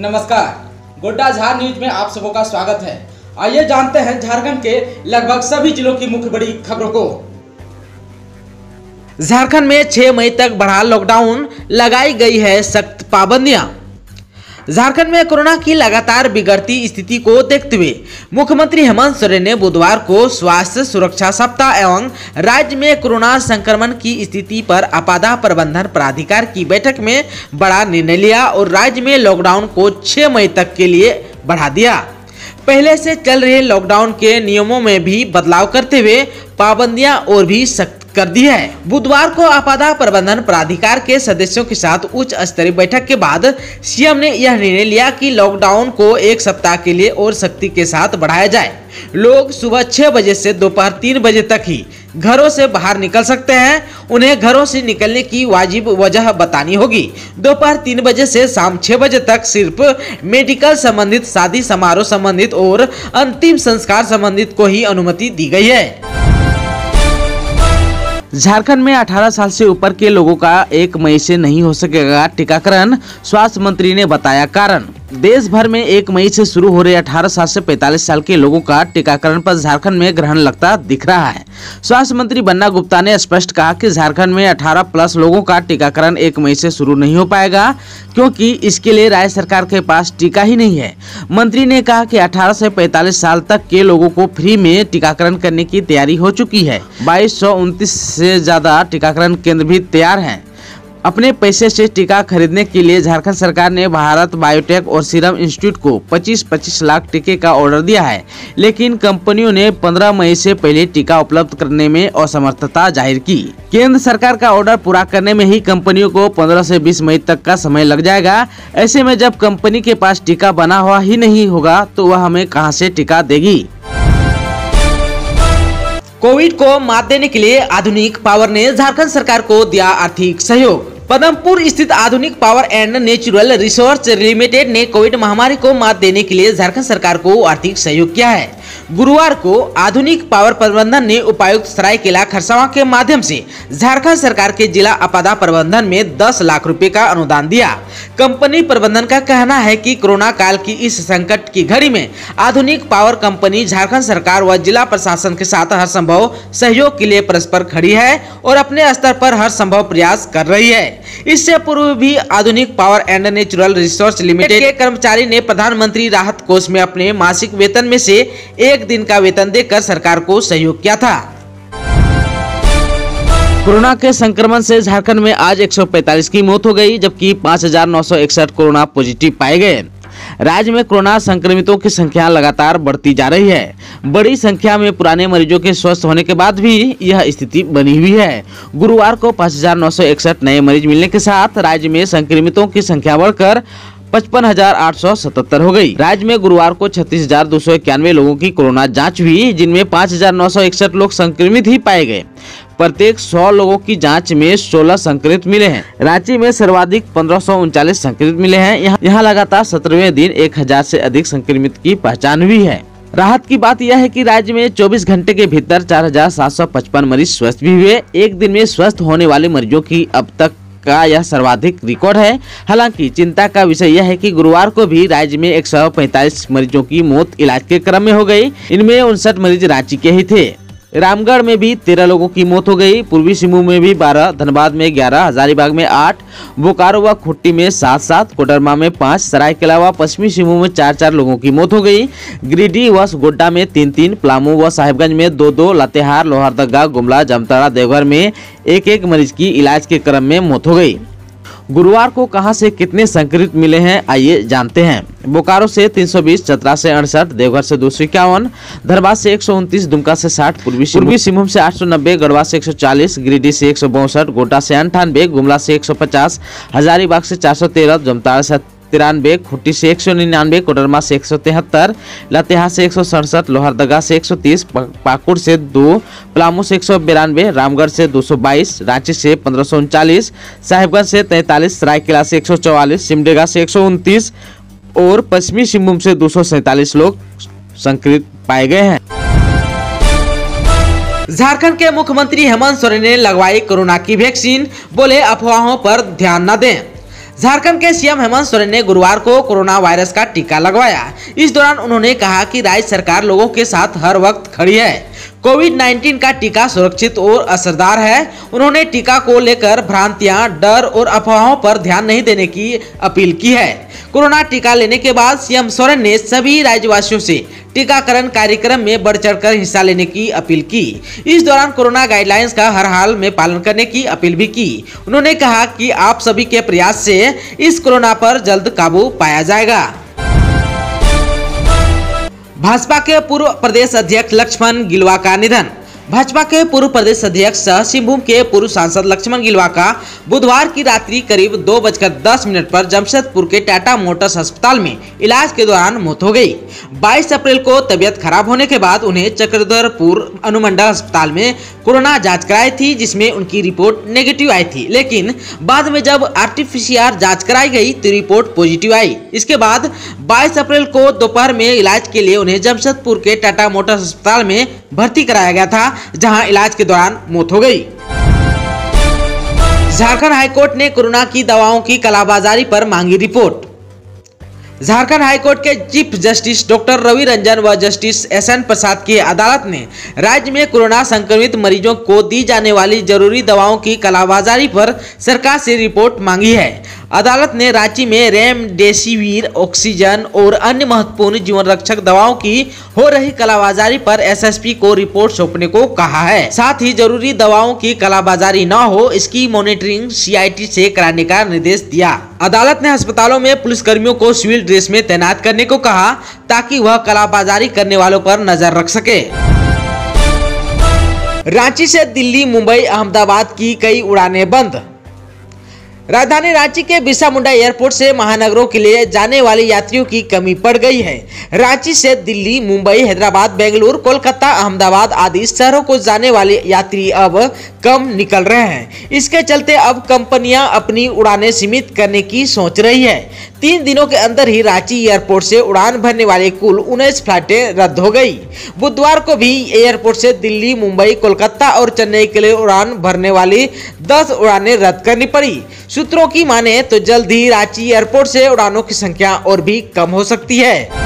नमस्कार, गोड्डा झार न्यूज में आप सबों का स्वागत है। आइए जानते हैं झारखंड के लगभग सभी जिलों की मुख्य बड़ी खबरों को। झारखंड में 6 मई तक बढ़ा लॉकडाउन, लगाई गई है सख्त पाबंदियां। झारखंड में कोरोना की लगातार बिगड़ती स्थिति को देखते हुए मुख्यमंत्री हेमंत सोरेन ने बुधवार को स्वास्थ्य सुरक्षा सप्ताह एवं राज्य में कोरोना संक्रमण की स्थिति पर आपदा प्रबंधन प्राधिकार की बैठक में बड़ा निर्णय लिया और राज्य में लॉकडाउन को 6 मई तक के लिए बढ़ा दिया। पहले से चल रहे लॉकडाउन के नियमों में भी बदलाव करते हुए पाबंदियां और भी सख्त कर दी है। बुधवार को आपदा प्रबंधन प्राधिकार के सदस्यों के साथ उच्च स्तरीय बैठक के बाद सीएम ने यह निर्णय लिया कि लॉकडाउन को 1 सप्ताह के लिए और सख्ती के साथ बढ़ाया जाए। लोग सुबह 6 बजे से दोपहर 3 बजे तक ही घरों से बाहर निकल सकते हैं। उन्हें घरों से निकलने की वाजिब वजह बतानी होगी। दोपहर 3 बजे से शाम 6 बजे तक सिर्फ मेडिकल संबंधित, शादी समारोह संबंधित और अंतिम संस्कार संबंधित को ही अनुमति दी गई है। झारखंड में 18 साल से ऊपर के लोगों का 1 मई से नहीं हो सकेगा टीकाकरण, स्वास्थ्य मंत्री ने बताया कारण। देश भर में 1 मई से शुरू हो रहे 18 साल से 45 साल के लोगों का टीकाकरण पर झारखंड में ग्रहण लगता दिख रहा है। स्वास्थ्य मंत्री बन्ना गुप्ता ने स्पष्ट कहा कि झारखंड में 18 प्लस लोगों का टीकाकरण 1 मई से शुरू नहीं हो पाएगा, क्योंकि इसके लिए राज्य सरकार के पास टीका ही नहीं है। मंत्री ने कहा कि 18 से 45 साल तक के लोगों को फ्री में टीकाकरण करने की तैयारी हो चुकी है। 2229 से ज्यादा टीकाकरण केंद्र भी तैयार हैं। अपने पैसे से टीका खरीदने के लिए झारखंड सरकार ने भारत बायोटेक और सीरम इंस्टीट्यूट को 25-25 लाख टीके का ऑर्डर दिया है, लेकिन कंपनियों ने 15 मई से पहले टीका उपलब्ध करने में असमर्थता जाहिर की। केंद्र सरकार का ऑर्डर पूरा करने में ही कंपनियों को 15 से 20 मई तक का समय लग जाएगा। ऐसे में जब कंपनी के पास टीका बना हुआ ही नहीं होगा तो वह हमें कहां से टीका देगी। कोविड को मात देने के लिए आधुनिक पावर ने झारखंड सरकार को दिया आर्थिक सहयोग। पदमपुर स्थित Aadhunik power and natural resource limited ने कोविड महामारी को मात देने के लिए झारखंड सरकार को आर्थिक सहयोग किया है। गुरुवार को आधुनिक पावर प्रबंधन ने उपायुक्त सरायकेला खरसावां के माध्यम से झारखंड सरकार के जिला आपदा प्रबंधन में 10 लाख रुपए का अनुदान दिया। कंपनी प्रबंधन का कहना है कि कोरोना काल की इस संकट की घड़ी में आधुनिक पावर कंपनी झारखंड सरकार व जिला प्रशासन के साथ हर संभव सहयोग के लिए परस्पर खड़ी है और अपने स्तर पर हर संभव प्रयास कर रही है। इससे पूर्व भी Aadhunik power and natural resource limited के कर्मचारी ने प्रधानमंत्री राहत कोष में अपने मासिक वेतन में से 1 दिन का वेतन देकर सरकार को सहयोग किया था। कोरोना के संक्रमण से झारखंड में आज 145 की मौत हो गई, जबकि 5961 कोरोना पॉजिटिव पाए गए। राज्य में कोरोना संक्रमितों की संख्या लगातार बढ़ती जा रही है। बड़ी संख्या में पुराने मरीजों के स्वस्थ होने के बाद भी यह स्थिति बनी हुई है। गुरुवार को 5961 नए मरीज मिलने के साथ राज्य में संक्रमितों की संख्या बढ़कर 55,877 हो गई। राज्य में गुरुवार को 36,291 लोगों की कोरोना जांच हुई, जिनमें 5,961 लोग संक्रमित ही पाए गए। प्रत्येक 100 लोगों की जांच में 16 संक्रमित मिले हैं। रांची में सर्वाधिक 1539 संक्रमित मिले हैं। यहाँ लगातार 17वें दिन 1000 से अधिक संक्रमित की पहचान हुई है। राहत की बात यह है कि राज्य में 24 घंटे के भीतर 4,755 मरीज स्वस्थ भी हुए। एक दिन में स्वस्थ होने वाले मरीजों की अब तक का यह सर्वाधिक रिकॉर्ड है। हालांकि चिंता का विषय यह है कि गुरुवार को भी राज्य में 145 मरीजों की मौत इलाज के क्रम में हो गई। इनमें 59 मरीज रांची के ही थे। रामगढ़ में भी 13 लोगों की मौत हो गई। पूर्वी सिंहभूम में भी 12, धनबाद में 11, हजारीबाग में 8, बोकारो व खुट्टी में 7, कोडरमा में 5, सरायकेला व पश्चिमी सिंहभूम में 4 लोगों की मौत हो गई। गिरिडीह व गोड्डा में 3, पलामू व साहिबगंज में 2, लातेहार, लोहरदगा, गुमला, जामताड़ा, देवघर में 1 मरीज की इलाज के क्रम में मौत हो गई। गुरुवार को कहां से कितने संक्रमित मिले हैं, आइए जानते हैं। बोकारो से 320, चतरा से 68, देवघर से 251, धनबाद से 129, दुमका से 60, पूर्वी सिंहभूम से 890, गढ़वा से 140, गिरिडीह से 162, गोड्डा से 98, गुमला से 150, हजारीबाग से 413, जामताड़ा से 93, खुट्टी से 199, कोडरमा से 173, लातेहार से 167, लोहरदगा से 130, पाकुड़ से 2, पलामू से 192, रामगढ़ से 222, रांची से 1539, साहिबगंज से 43, सरायकेला से 144, सिमडेगा से 129 और पश्चिमी सिंहभूम से 247 लोग संक्रमित पाए गए हैं। झारखंड के मुख्यमंत्री हेमंत सोरेन ने लगवाई कोरोना की वैक्सीन, बोले अफवाहों पर ध्यान न दें। झारखंड के सीएम हेमंत सोरेन ने गुरुवार को कोरोना वायरस का टीका लगवाया। इस दौरान उन्होंने कहा कि राज्य सरकार लोगों के साथ हर वक्त खड़ी है। कोविड-19 का टीका सुरक्षित और असरदार है। उन्होंने टीका को लेकर भ्रांतियां, डर और अफवाहों पर ध्यान नहीं देने की अपील की है। कोरोना टीका लेने के बाद सीएम सोरेन ने सभी राज्यवासियों से टीकाकरण कार्यक्रम में बढ़ चढ़कर हिस्सा लेने की अपील की। इस दौरान कोरोना गाइडलाइंस का हर हाल में पालन करने की अपील भी की। उन्होंने कहा कि आप सभी के प्रयास से इस कोरोना पर जल्द काबू पाया जाएगा। भाजपा के पूर्व प्रदेश अध्यक्ष लक्ष्मण गिलुआ का निधन। भाजपा के पूर्व प्रदेश अध्यक्ष सह सिंहभूम के पूर्व सांसद लक्ष्मण गिलुआ का बुधवार की रात्रि करीब 2:10 पर जमशेदपुर के टाटा मोटर्स अस्पताल में इलाज के दौरान मौत हो गई। 22 अप्रैल को तबियत खराब होने के बाद उन्हें चक्रधरपुर अनुमंडल अस्पताल में कोरोना जांच कराई थी, जिसमें उनकी रिपोर्ट नेगेटिव आई थी, लेकिन बाद में जब RT-PCR जांच कराई गई तो रिपोर्ट पॉजिटिव आई। इसके बाद 22 अप्रैल को दोपहर में इलाज के लिए उन्हें जमशेदपुर के टाटा मोटर्स अस्पताल में भर्ती कराया गया था, जहां इलाज के दौरान मौत हो गई। झारखंड हाईकोर्ट ने कोरोना की दवाओं की कालाबाजारी पर मांगी रिपोर्ट। झारखंड हाईकोर्ट के chief justice doctor Ravi Ranjan व जस्टिस SN प्रसाद की अदालत ने राज्य में कोरोना संक्रमित मरीजों को दी जाने वाली जरूरी दवाओं की कालाबाजारी पर सरकार से रिपोर्ट मांगी है। अदालत ने रांची में रेमडेसिविर, ऑक्सीजन और अन्य महत्वपूर्ण जीवन रक्षक दवाओं की हो रही कालाबाजारी पर SSP को रिपोर्ट सौंपने को कहा है। साथ ही जरूरी दवाओं की कालाबाजारी न हो, इसकी मॉनिटरिंग CIT से कराने का निर्देश दिया। अदालत ने अस्पतालों में पुलिसकर्मियों को सिविल ड्रेस में तैनात करने को कहा, ताकि वह कालाबाजारी करने वालों पर नजर रख सके। रांची से दिल्ली, मुंबई, अहमदाबाद की कई उड़ानें बंद। राजधानी रांची के बिरसा मुंडा एयरपोर्ट से महानगरों के लिए जाने वाले यात्रियों की कमी पड़ गई है। रांची से दिल्ली, मुंबई, हैदराबाद, बेंगलुरु, कोलकाता, अहमदाबाद आदि शहरों को जाने वाले यात्री अब कम निकल रहे हैं। इसके चलते अब कंपनियां अपनी उड़ानें सीमित करने की सोच रही है। 3 दिनों के अंदर ही रांची एयरपोर्ट से उड़ान भरने वाली कुल 19 फ्लाइटें रद्द हो गई। बुधवार को भी एयरपोर्ट से दिल्ली, मुंबई, कोलकाता और चेन्नई के लिए उड़ान भरने वाली 10 उड़ानें रद्द करनी पड़ी। सूत्रों की माने तो जल्द ही रांची एयरपोर्ट से उड़ानों की संख्या और भी कम हो सकती है।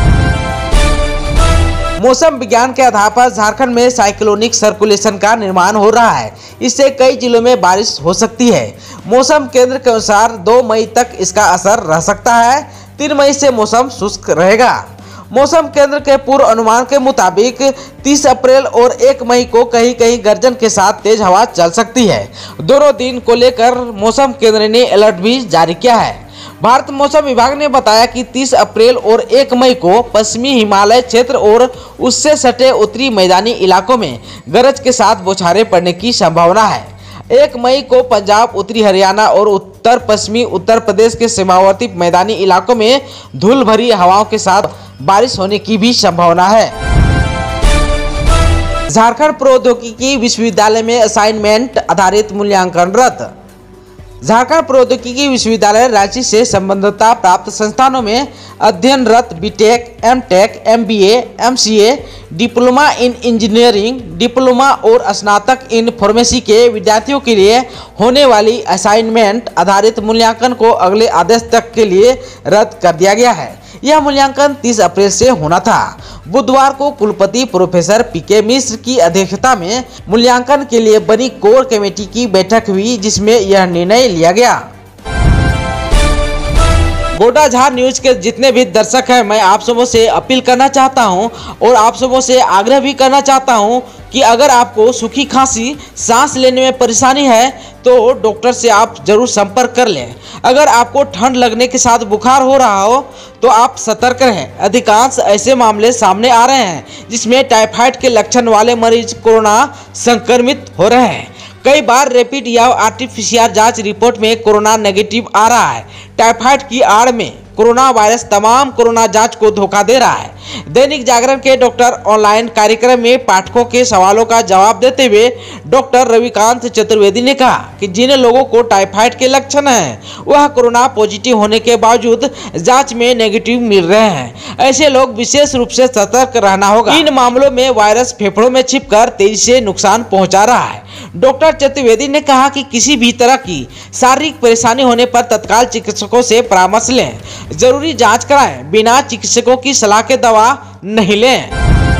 मौसम विज्ञान के आधार पर झारखंड में साइक्लोनिक सर्कुलेशन का निर्माण हो रहा है। इससे कई जिलों में बारिश हो सकती है। मौसम केंद्र के अनुसार 2 मई तक इसका असर रह सकता है। 3 मई से मौसम शुष्क रहेगा। मौसम केंद्र के पूर्व अनुमान के मुताबिक 30 अप्रैल और 1 मई को कहीं कहीं गर्जन के साथ तेज हवा चल सकती है। दोनों दिन को लेकर मौसम केंद्र ने अलर्ट भी जारी किया है। भारत मौसम विभाग ने बताया कि 30 अप्रैल और 1 मई को पश्चिमी हिमालय क्षेत्र और उससे सटे उत्तरी मैदानी इलाकों में गरज के साथ बौछारें पड़ने की संभावना है। 1 मई को पंजाब, उत्तरी हरियाणा और उत्तर पश्चिमी उत्तर प्रदेश के सीमावर्ती मैदानी इलाकों में धूल भरी हवाओं के साथ बारिश होने की भी संभावना है। झारखंड प्रौद्योगिकी विश्वविद्यालय में असाइनमेंट आधारित मूल्यांकन रद्द। झारखंड प्रौद्योगिकी विश्वविद्यालय रांची से संबद्धता प्राप्त संस्थानों में अध्ययनरत B Tech, M Tech, MBA, MCA, diploma in engineering, diploma और स्नातक इन फार्मेसी के विद्यार्थियों के लिए होने वाली असाइनमेंट आधारित मूल्यांकन को अगले आदेश तक के लिए रद्द कर दिया गया है। यह मूल्यांकन 30 अप्रैल से होना था। बुधवार को कुलपति प्रोफेसर PK मिश्र की अध्यक्षता में मूल्यांकन के लिए बनी कोर कमेटी की बैठक हुई, जिसमें यह निर्णय लिया गया। गोड्डा झार न्यूज के जितने भी दर्शक हैं, मैं आप सबों से अपील करना चाहता हूं और आप सबों से आग्रह भी करना चाहता हूं कि अगर आपको सूखी खांसी, सांस लेने में परेशानी है तो डॉक्टर से आप जरूर संपर्क कर लें। अगर आपको ठंड लगने के साथ बुखार हो रहा हो तो आप सतर्क रहें। अधिकांश ऐसे मामले सामने आ रहे हैं जिसमें टाइफाइड के लक्षण वाले मरीज कोरोना संक्रमित हो रहे हैं। कई बार रैपिड या RT-PCR जांच रिपोर्ट में कोरोना नेगेटिव आ रहा है। टाइफाइड की आड़ में कोरोना वायरस तमाम कोरोना जांच को धोखा दे रहा है। दैनिक जागरण के डॉक्टर ऑनलाइन कार्यक्रम में पाठकों के सवालों का जवाब देते हुए डॉक्टर रविकांत चतुर्वेदी ने कहा कि जिन लोगों को टाइफाइड के लक्षण हैं, वह कोरोना पॉजिटिव होने के बावजूद जांच में नेगेटिव मिल रहे हैं। ऐसे लोग विशेष रूप से सतर्क रहना होगा। इन मामलों में वायरस फेफड़ों में छिपकर तेजी से नुकसान पहुंचा रहा है। डॉक्टर चतुर्वेदी ने कहा कि किसी भी तरह की शारीरिक परेशानी होने पर तत्काल चिकित्सकों से परामर्श लें, जरूरी जांच कराएं, बिना चिकित्सकों की सलाह के दवा नहीं लें।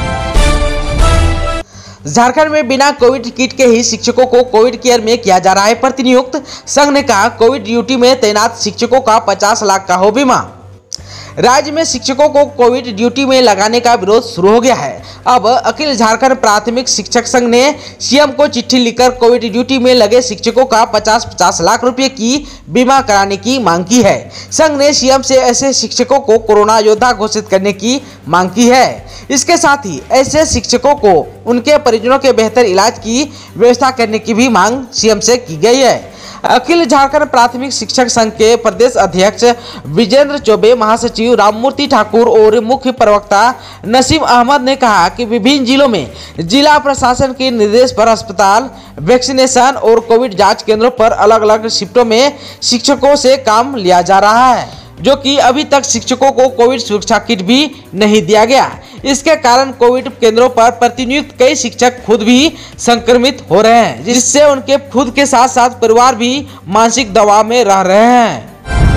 झारखंड में बिना कोविड किट के ही शिक्षकों को कोविड केयर में किया जा रहा है प्रतिनियुक्त। संघ ने कहा कोविड ड्यूटी में तैनात शिक्षकों का 50 लाख का हो बीमा। राज्य में शिक्षकों को कोविड ड्यूटी में लगाने का विरोध शुरू हो गया है। अब अखिल झारखंड प्राथमिक शिक्षक संघ ने सीएम को चिट्ठी लिखकर कोविड ड्यूटी में लगे शिक्षकों का 50-50 लाख रुपए की बीमा कराने की मांग की है। संघ ने सीएम से ऐसे शिक्षकों को कोरोना योद्धा घोषित करने की मांग की है। इसके साथ ही ऐसे शिक्षकों को उनके परिजनों के बेहतर इलाज की व्यवस्था करने की भी मांग सीएम से की गई है। अखिल झारखंड प्राथमिक शिक्षक संघ के प्रदेश अध्यक्ष विजेंद्र चौबे, महासचिव राममूर्ति ठाकुर और मुख्य प्रवक्ता नसीम अहमद ने कहा कि विभिन्न जिलों में जिला प्रशासन के निर्देश पर अस्पताल, वैक्सीनेशन और कोविड जांच केंद्रों पर अलग अलग शिफ्टों में शिक्षकों से काम लिया जा रहा है, जो कि अभी तक शिक्षकों को कोविड सुरक्षा किट भी नहीं दिया गया। इसके कारण कोविड केंद्रों पर प्रतिनियुक्त कई शिक्षक खुद भी संक्रमित हो रहे हैं, जिससे उनके खुद के साथ साथ परिवार भी मानसिक दबाव में रह रहे हैं।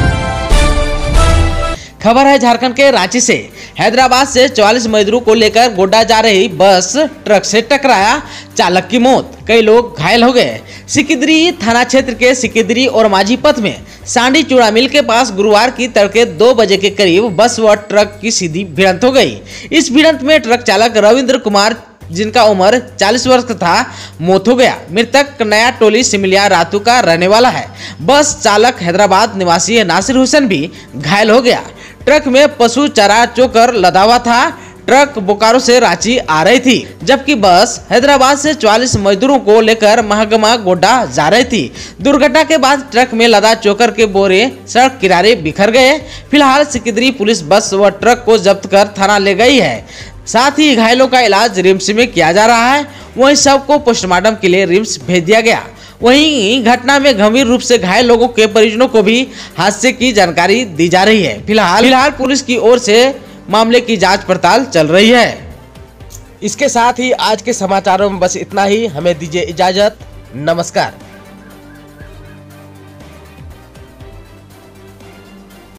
खबर है झारखंड के रांची से। हैदराबाद से 44 मजदूरों को लेकर गोड्डा जा रही बस ट्रक से टकराया, चालक की मौत, कई लोग घायल हो गए। सिकिदरी थाना क्षेत्र के सिकिदरी और माझी पथ में सांडी चूड़ा मिल के पास गुरुवार की तड़के 2 बजे के करीब बस व ट्रक की सीधी भिड़ंत हो गई। इस भिड़ंत में ट्रक चालक रविंद्र कुमार, जिनका उम्र 40 वर्ष का था, मौत हो गया। मृतक नया टोली सिमलिया रातू का रहने वाला है। बस चालक हैदराबाद निवासी नासिर हुसैन भी घायल हो गया। ट्रक में पशु चारा चोकर लदा हुआ था। ट्रक बोकारो से रांची आ रही थी, जबकि बस हैदराबाद से 44 मजदूरों को लेकर महगमा गोड्डा जा रही थी। दुर्घटना के बाद ट्रक में लदा चोकर के बोरे सड़क किनारे बिखर गए। फिलहाल सिकिदरी पुलिस बस व ट्रक को जब्त कर थाना ले गई है। साथ ही घायलों का इलाज रिम्स में किया जा रहा है। वहीं शव को पोस्टमार्टम के लिए रिम्स भेज दिया गया। वहीं घटना में गंभीर रूप से घायल लोगों के परिजनों को भी हादसे की जानकारी दी जा रही है। फिलहाल पुलिस की ओर से मामले की जांच पड़ताल चल रही है। इसके साथ ही आज के समाचारों में बस इतना ही। हमें दीजिए इजाजत। नमस्कार।